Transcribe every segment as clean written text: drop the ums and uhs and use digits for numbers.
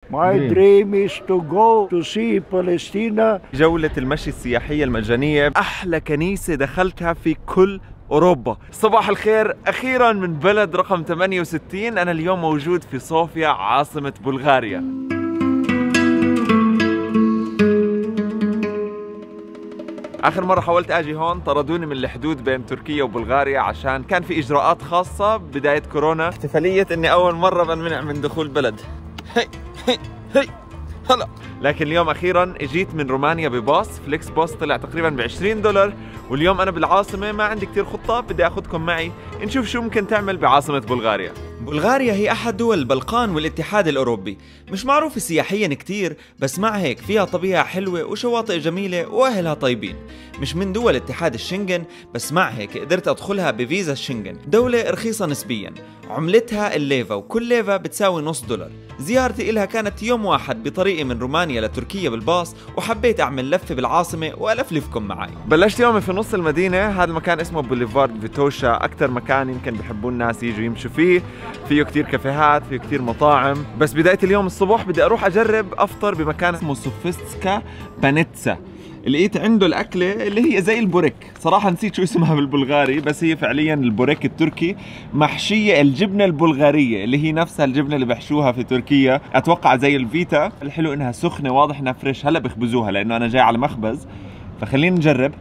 My dream is to go to see Palestine. جولة المشي السياحية المجانية، أحلى كنيسة دخلتها في كل أوروبا. صباح الخير، أخيراً من بلد رقم 68. أنا اليوم موجود في صوفيا عاصمة بلغاريا. آخر مرة حاولت أجي هون طردوني من الحدود بين تركيا وبلغاريا عشان كان في إجراءات خاصة بداية كورونا، احتفالية إني أول مرة بنمنع من دخول بلد. هي هلا. لكن اليوم اخيرا اجيت من رومانيا بباص فليكس باص، طلع تقريبا ب $20. واليوم انا بالعاصمه، ما عندي كثير خطه، بدي اخذكم معي نشوف شو ممكن تعمل بعاصمه بلغاريا. بلغاريا هي احد دول البلقان والاتحاد الاوروبي، مش معروفه سياحيا كتير، بس مع هيك فيها طبيعه حلوه وشواطئ جميله واهلها طيبين. مش من دول اتحاد الشنغن، بس مع هيك قدرت ادخلها بفيزا الشنغن. دوله رخيصه نسبيا، عملتها الليفا وكل ليفا بتساوي $0. زيارتي إلها كانت يوم واحد بطريقي من رومانيا لتركيا بالباص، وحبيت أعمل لفة بالعاصمة وألفلفكم معي. بلشت يومي في نص المدينة، هذا المكان اسمه بوليفارد فيتوشا، أكثر مكان يمكن بحبوا الناس يجوا يمشوا فيه كتير كافيهات، فيه كتير مطاعم. بس بداية اليوم الصبح بدي أروح أجرب أفطر بمكان اسمه سوفيستكا بانيتسا. لقيت عنده الأكلة اللي هي زي البوريك، صراحة نسيت شو اسمها بالبلغاري، بس هي فعليا البوريك التركي، محشية الجبنة البلغارية اللي هي نفسها الجبنة اللي بحشوها في تركيا، أتوقع زي الفيتا. الحلو إنها سخنة، واضح إنها فريش، هلا بخبزوها لأنه أنا جاي على مخبز، فخلينا نجرب.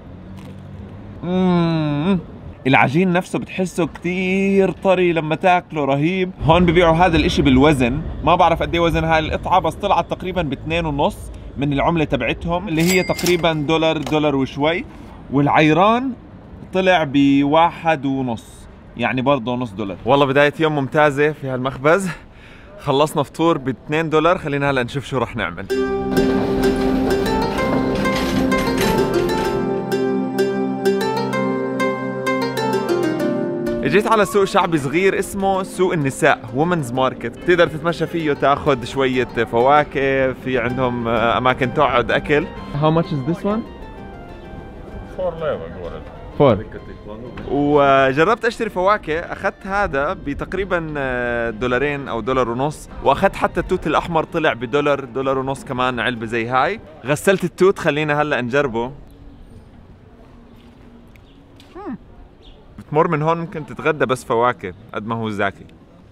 العجين نفسه بتحسه كتير طري لما تاكله، رهيب. هون ببيعوا هذا الاشي بالوزن، ما بعرف قد ايه وزن هاي القطعة، بس طلعت تقريبا ب2.5 من العملة تبعتهم اللي هي تقريبا $1 وشوي. والعيران طلع ب1.5، يعني برضه $0. والله بداية يوم ممتازة في هالمخبز. خلصنا فطور ب$2، خلينا هلا نشوف شو رح نعمل. اجيت على سوق شعبي صغير اسمه سوق النساء، وومنز ماركت، بتقدر تتمشى فيه تاخذ شوية فواكه، في عندهم اماكن تقعد اكل. How much is this one? 4. وجربت اشتري فواكه، اخذت هذا بتقريبا $2 او $1.5، واخذت حتى التوت الاحمر طلع $1، $1.5 كمان علبة زي هاي. غسلت التوت، خلينا هلا نجربه. بتمر من هون ممكن تتغدى بس فواكه قد ما هو زاكي.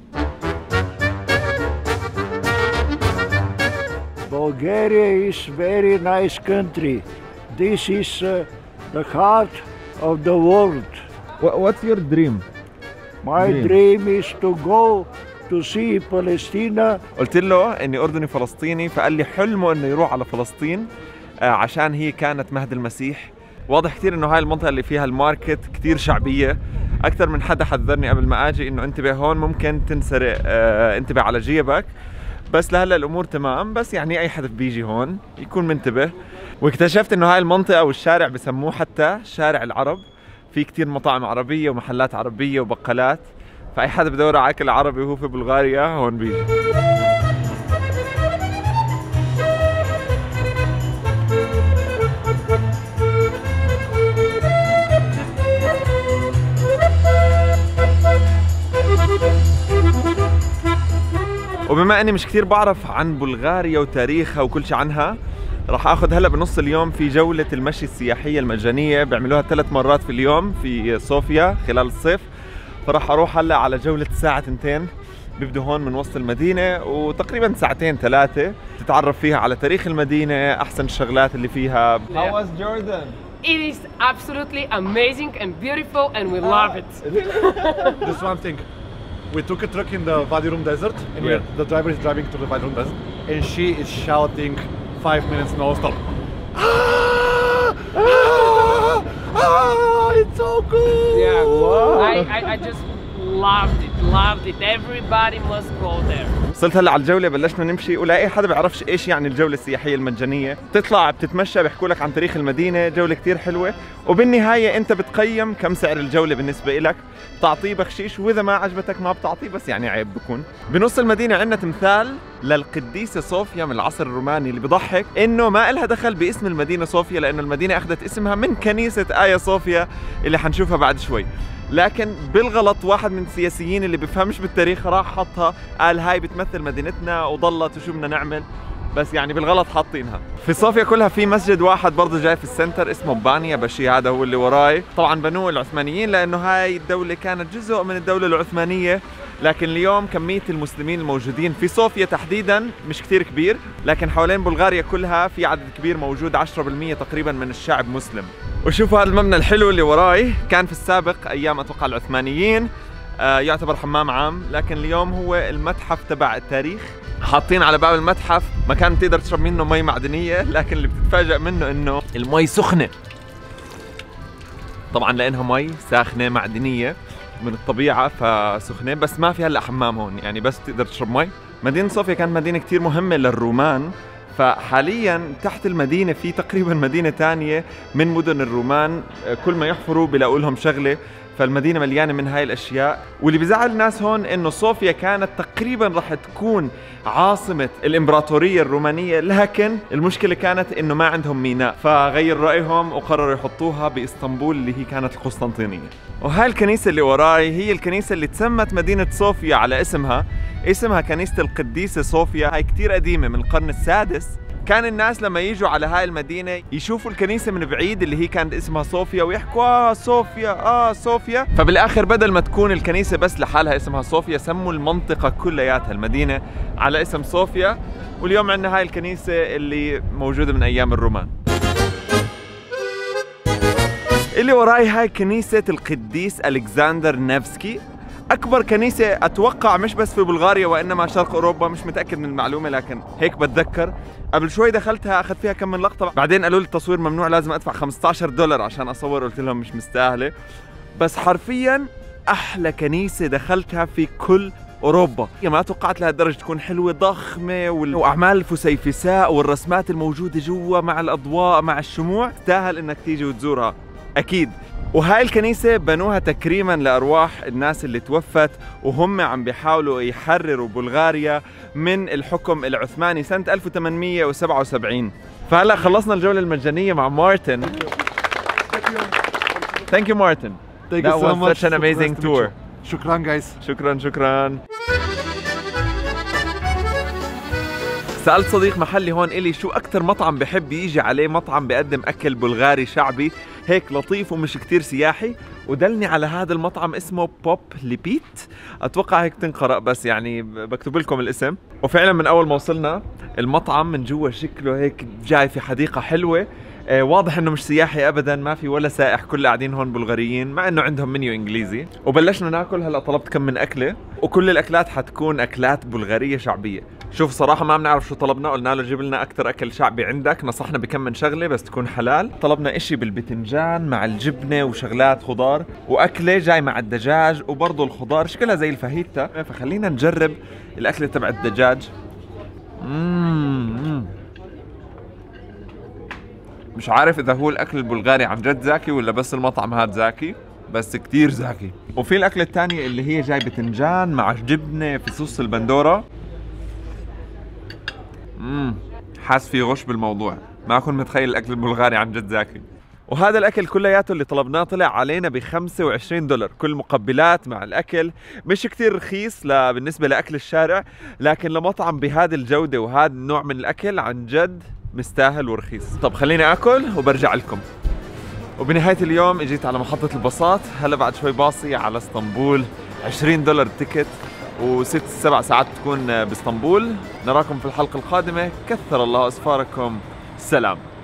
Bulgaria is very nice country. This is the heart of the world. What's your dream? My dream is to go to see Palestine. قلت له اني اردني فلسطيني، فقال لي حلمه انه يروح على فلسطين عشان هي كانت مهد المسيح. واضح كثير انه هاي المنطقة اللي فيها الماركت كثير شعبية. اكثر من حدا حذرني قبل ما اجي انه انتبه هون ممكن تنسرق، انتبه على جيبك. بس لهلا الامور تمام، بس يعني اي حدا بيجي هون يكون منتبه. واكتشفت انه هاي المنطقة والشارع بسموه حتى شارع العرب، في كثير مطاعم عربية ومحلات عربية وبقالات، فاي حدا بدور على اكل عربي وهو في بلغاريا هون بيجي. وبما اني مش كثير بعرف عن بلغاريا وتاريخها وكل شيء عنها، راح اخذ هلا بنص اليوم في جولة المشي السياحية المجانية، بيعملوها 3 مرات في اليوم في صوفيا خلال الصيف. فراح اروح هلا على جولة الساعة 2، بيبدوا هون من وسط المدينة، وتقريبا 2-3 تتعرف فيها على تاريخ المدينة، احسن الشغلات اللي فيها. How was Jordan? It is absolutely amazing and beautiful and we love it. This one thing. We took a truck in the Wadi Rum Desert, and the driver is driving to the Wadi Rum Desert, and she is shouting 5 minutes non-stop. It's so cool! Yeah, wow. I just loved it. Everybody must go there. وصلت هلا على الجولة، بلشنا نمشي، ولا اي حدا بيعرفش ايش يعني الجولة السياحية المجانية. بتطلع بتتمشى، بيحكوا لك عن تاريخ المدينة، جولة كتير حلوة، وبالنهاية انت بتقيم كم سعر الجولة بالنسبة لك، بتعطيه بخشيش، واذا ما عجبتك ما بتعطيه، بس يعني عيب بكون. بنص المدينة عندنا تمثال للقديسة صوفيا من العصر الروماني، اللي بضحك انه ما إلها دخل باسم المدينة صوفيا، لانه المدينة اخذت اسمها من كنيسة آيا صوفيا اللي حنشوفها بعد شوي. لكن بالغلط واحد من السياسيين اللي بفهمش بالتاريخ راح حطها، قال هاي بتمثل مدينتنا وضلت وشو بدنا نعمل، بس يعني بالغلط حاطينها. في صوفيا كلها في مسجد واحد برضه جاي في السنتر اسمه بانيا بشي، هذا هو اللي وراي. طبعا بنوه العثمانيين لانه هاي الدولة كانت جزء من الدولة العثمانية، لكن اليوم كمية المسلمين الموجودين في صوفيا تحديدا مش كثير كبير، لكن حوالين بلغاريا كلها في عدد كبير موجود، 10% تقريبا من الشعب مسلم. وشوفوا هذا المبنى الحلو اللي وراي، كان في السابق ايام اتوقع العثمانيين يعتبر حمام عام، لكن اليوم هو المتحف تبع التاريخ. حاطين على باب المتحف مكان تقدر تشرب منه مي معدنية، لكن اللي بتتفاجأ منه انه المي سخنة، طبعا لانها مي ساخنة معدنية من الطبيعة فسخنة، بس ما في هلا حمام هون، يعني بس تقدر تشرب مي. مدينة صوفيا كانت مدينة كتير مهمة للرومان، فحاليا تحت المدينة في تقريبا مدينة تانية من مدن الرومان، كل ما يحفروا بيلاقوا لهم شغلة، فالمدينة مليانة من هاي الأشياء. واللي بيزعل الناس هون إنه صوفيا كانت تقريبا رح تكون عاصمة الإمبراطورية الرومانية، لكن المشكلة كانت إنه ما عندهم ميناء، فغير رأيهم وقرروا يحطوها بإسطنبول اللي هي كانت القسطنطينية. وهاي الكنيسة اللي وراي هي الكنيسة اللي تسمت مدينة صوفيا على اسمها كنيسة القديسة صوفيا. هاي كتير قديمة من القرن السادس. كان الناس لما يجوا على هاي المدينة يشوفوا الكنيسة من بعيد اللي هي كانت اسمها صوفيا ويحكوا صوفيا صوفيا، فبالآخر بدل ما تكون الكنيسة بس لحالها اسمها صوفيا سموا المنطقة كلياتها المدينة على اسم صوفيا، واليوم عندنا هاي الكنيسة اللي موجودة من أيام الرومان. اللي وراي هاي كنيسة القديس ألكسندر نيفسكي، أكبر كنيسة أتوقع مش بس في بلغاريا وإنما شرق أوروبا، مش متأكد من المعلومة لكن هيك بتذكر. قبل شوي دخلتها أخذت فيها كم من لقطة، بعدين قالوا لي التصوير ممنوع، لازم أدفع $15 عشان أصور، قلت لهم مش مستاهلة. بس حرفياً أحلى كنيسة دخلتها في كل أوروبا، ما توقعت لهالدرجة تكون حلوة ضخمة، وأعمال الفسيفساء والرسمات الموجودة جوا مع الأضواء مع الشموع، تستاهل إنك تيجي وتزورها أكيد. وهاي الكنيسة بنوها تكريما لأرواح الناس اللي توفت وهم عم بيحاولوا يحرروا بلغاريا من الحكم العثماني سنة 1877. فهلا خلصنا الجولة المجانية مع مارتن. Thank you Martin. Thank you so much. Such an amazing tour. شكرا guys. شكرا. سألت صديق محلي هون إلي شو أكتر مطعم بحب يجي عليه، مطعم بيقدم أكل بلغاري شعبي هيك لطيف ومش كتير سياحي، ودلني على هذا المطعم اسمه بوب ليبيت، أتوقع هيك تنقرأ بس يعني بكتب لكم الاسم. وفعلا من أول ما وصلنا المطعم من جوا شكله هيك جاي في حديقة حلوة، واضح انه مش سياحي ابدا، ما في ولا سائح، كل قاعدين هون بلغاريين مع انه عندهم منيو انجليزي. وبلشنا ناكل، هلا طلبت كم من اكله وكل الاكلات حتكون اكلات بلغاريه شعبيه. شوف صراحه ما بنعرف شو طلبنا، قلنا له جيب لنا اكثر اكل شعبي عندك، نصحنا بكم من شغله بس تكون حلال. طلبنا اشي بالبتنجان مع الجبنه وشغلات خضار، واكله جاي مع الدجاج وبرضه الخضار شكلها زي الفاهيتا، فخلينا نجرب الاكله تبع الدجاج. مش عارف اذا هو الاكل البلغاري عن جد زاكي ولا بس المطعم هاد زاكي، بس كتير زاكي. وفي الاكله الثانيه اللي هي جاي بتنجان مع جبنه في صوص البندوره. حاس في غش بالموضوع، ما كنت متخيل الاكل البلغاري عن جد زاكي. وهذا الاكل كلياته اللي طلبناه طلع علينا $25 كل مقبلات مع الاكل. مش كتير رخيص بالنسبه لاكل الشارع، لكن لمطعم بهذه الجوده وهذا النوع من الاكل عن جد مستاهل ورخيص. طب خليني اكل وبرجع لكم. وبنهايه اليوم اجيت على محطه الباصات، هلا بعد شوي باصي على اسطنبول، $20 تيكت و6 7 ساعات تكون باسطنبول. نراكم في الحلقه القادمه، كثر الله اسفاركم، سلام.